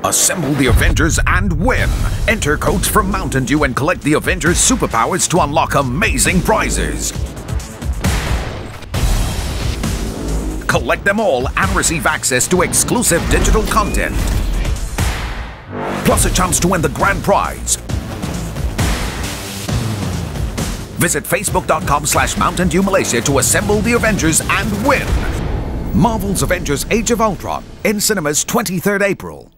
Assemble the Avengers and win! Enter codes from Mountain Dew and collect the Avengers superpowers to unlock amazing prizes. Collect them all and receive access to exclusive digital content. Plus a chance to win the grand prize. Visit facebook.com/Mountain Dew Malaysia to assemble the Avengers and win! Marvel's Avengers Age of Ultron in cinemas 23rd April.